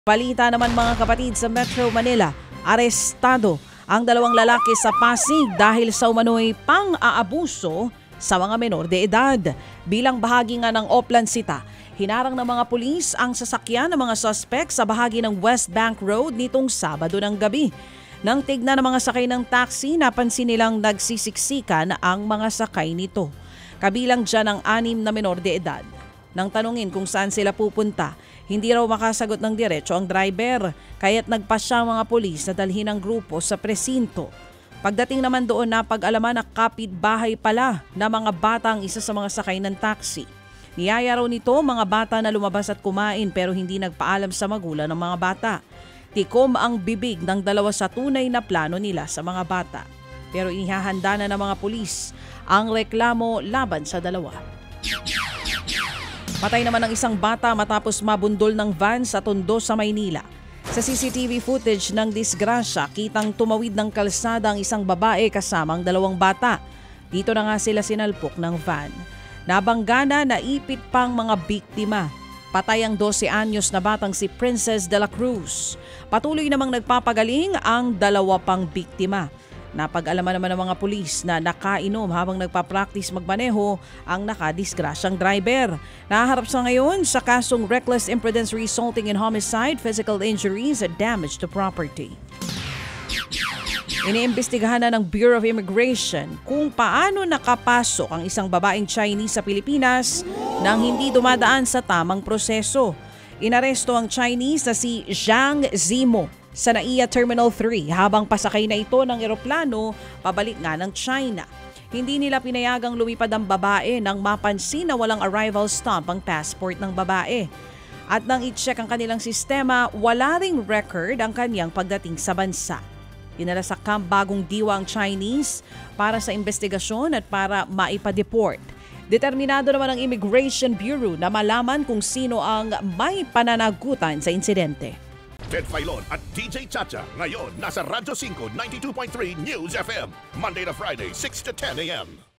Balita naman mga kapatid sa Metro Manila, arestado ang dalawang lalaki sa Pasig dahil sa umano'y pang-aabuso sa mga menor de edad. Bilang bahagi nga ng Oplan Cita, hinarang ng mga pulis ang sasakyan ng mga suspect sa bahagi ng West Bank Road nitong Sabado ng gabi. Nang tignan ng mga sakay ng taxi, napansin nilang nagsisiksikan ang mga sakay nito. Kabilang dyan ang 6 na menor de edad. Nang tanungin kung saan sila pupunta, hindi raw makasagot ng diretso ang driver, kaya't nagpasya ang mga pulis na dalhin ang grupo sa presinto. Pagdating naman doon, napag-alaman na kapitbahay pala na mga bata ang isa sa mga sakay ng taxi. Niyaya raw nito mga bata na lumabas at kumain pero hindi nagpaalam sa magulang ng mga bata. Tikom ang bibig ng dalawa sa tunay na plano nila sa mga bata. Pero ihahanda na ng mga pulis ang reklamo laban sa dalawa. Patay naman ang isang bata matapos mabundol ng van sa Tondo sa Maynila. Sa CCTV footage ng disgrasya, kitang tumawid ng kalsada ang isang babae kasama ang 2 bata. Dito na nga sila sinalpok ng van. Nabanggana na ipit pang mga biktima. Patay ang 12 anyos na batang si Princess de la Cruz. Patuloy namang nagpapagaling ang 2 pang biktima. Napag-alaman naman ng mga pulis na nakainom habang nagpa-practice magmaneho ang nakadisgrasyang driver. Naharap sa ngayon sa kasong reckless imprudence resulting in homicide, physical injuries at damage to property. Iniimbestigahan na ng Bureau of Immigration kung paano nakapasok ang isang babaeng Chinese sa Pilipinas nang hindi dumadaan sa tamang proseso. Inaresto ang Chinese na si Zhang Zimo sa NAIA Terminal 3 habang pasakay na ito ng eroplano pabalik nga ng China. Hindi nila pinayagang lumipad ang babae nang mapansin na walang arrival stamp ang passport ng babae. At nang i-check ang kanilang sistema, wala ring record ang kanyang pagdating sa bansa. Dinala sa Camp Bagong Diwa ang Chinese para sa investigasyon at para maipa-deport. Determinado naman ang Immigration Bureau na malaman kung sino ang may pananagutan sa insidente. Ted Filon at DJ Chacha ngayon nasa Radyo 5 92.3 News FM Monday to Friday 6 to 10 a.m.